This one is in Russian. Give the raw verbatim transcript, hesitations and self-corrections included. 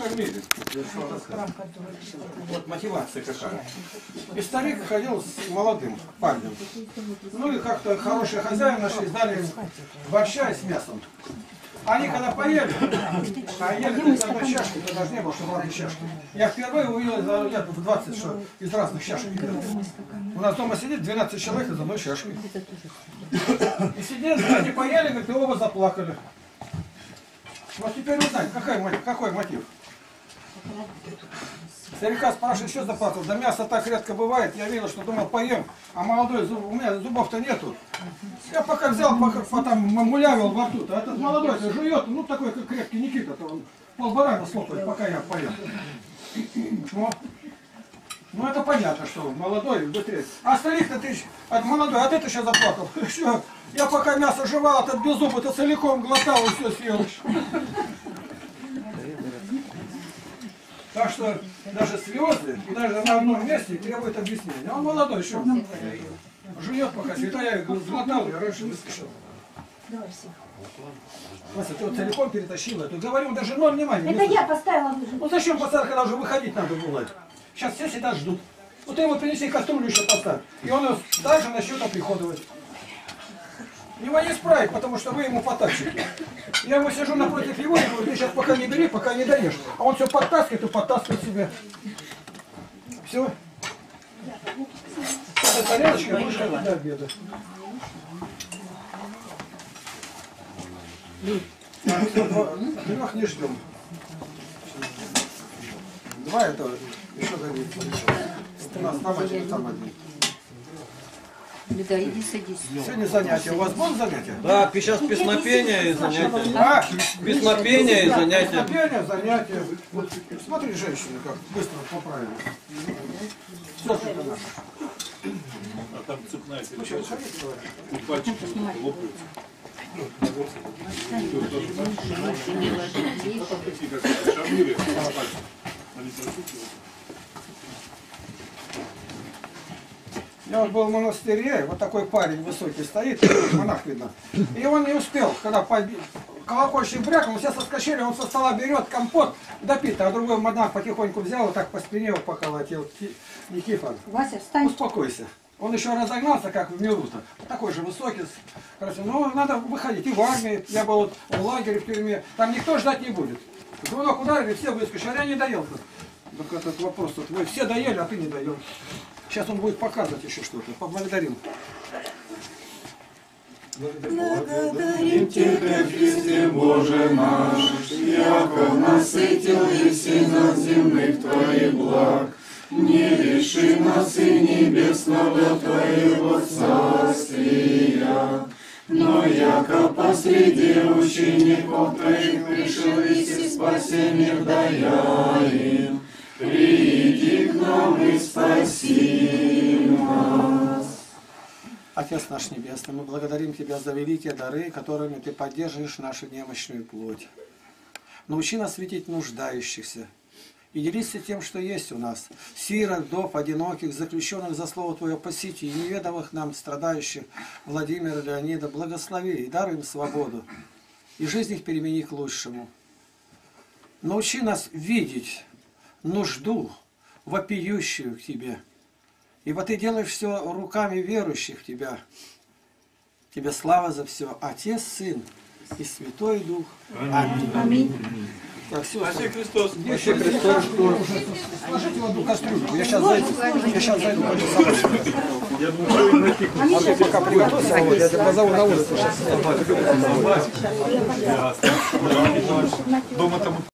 кормили. Вот мотивация какая. И старик ходил с молодым парнем. Ну и как-то хорошие хозяева нашли, дали борща с мясом. Они когда поели, а ели тогда чашки, тогда же не было, что ладно чашки. Я впервые увидел за лет в двадцать, что из разных чашек едят. У нас дома сидит двенадцать человек из одной чашки. И сидели, они поели, говорят, и оба заплакали. Вот теперь узнать, какой мотив? Какой мотив? Старика спрашивает, что заплакал? Да мясо так редко бывает. Я видел, что думал, поем, а молодой, зуб, у меня зубов-то нету. Я пока взял, пока потом мулявил во рту, а этот молодой жует, ну такой, как крепкий Никита, то он полбарана слопает, пока я поем. Ну, ну это понятно, что молодой быстрее. А старик-то ты, а молодой, а ты сейчас заплакал. Что? Я пока мясо жевал, этот без зуба-то целиком глотал и все съел. Так что даже слезы, и даже на одном месте требует объяснения. А он молодой, что? Жует пока святая, глотал, я раньше не слышал. Вася, ты вот целиком перетащила. Ты говорил, даже ноль внимания. Это я поставила. Ну зачем поставить, когда уже выходить надо было? Сейчас все сидят, ждут. Вот ты ему принеси кастрюлю еще поставь. И он дальше начнет оприходовать. Его не исправить, потому что вы ему потащите. Я ему сижу напротив его и говорю, ты сейчас пока не бери, пока не даешь. А он все подтаскивает и подтаскивает себе. Все. Эта тарелочка вышла до обеда. Трех не ждем. Два это еще годится. У нас там один, там один. Да, иди садись. Сегодня занятия. У вас будут занятия? Да, сейчас песнопение и занятия. А? Песнопение и занятия. Песнопение, занятия. Вот, смотри, женщины, как быстро поправили. Все, что это наше. А там цепная передача. И пальчики лопаются. Шарниры. Я вот был в монастыре, вот такой парень высокий стоит, монах видно. И он не успел, когда колокольчик брякнул, все соскочили, он со стола берет компот допит, а другой монах потихоньку взял и так по спине его поколотил. Никифор, Вася, встань. успокойся. Он еще разогнался, как в Миру-то. Такой же высокий. Ну, надо выходить. И в армии, я был вот в лагере, в тюрьме. Там никто ждать не будет. Звонок ударили, все выскочили, а я не доел. Так этот вопрос тут. Вы все доели, а ты не доел. Сейчас он будет показывать еще что-то. Поблагодарим. Благодарим Тебя, Христе Боже наш, яко насытил еси на земных Твоих благ. Не лиши нас и небесного Твоего царствия, но яко посреди учеников Твоих пришел и спасение даяем, приди к нам и спаси нас. Отец наш Небесный, мы благодарим Тебя за великие дары, которыми Ты поддерживаешь нашу немощную плоть. Научи нас видеть нуждающихся и делиться тем, что есть у нас. Сирот, вдов, одиноких, заключенных за слово Твое по сети, и неведомых нам страдающих Владимира, Леонида, благослови и даруй им свободу. И жизнь их перемени к лучшему. Научи нас видеть нужду, вопиющую к Тебе. Ибо Ты делаешь все руками верующих в Тебя. Тебе слава за все. Отец, Сын и Святой Дух. Аминь. Аминь. Так, все. Спаси Христос. Спаси Христос. Сложите в одну кастрюлю. Я сейчас зайду. Я сейчас зайду. Я думаю, А ты пока приготовься, а вот я тебя позову на улицу. дома там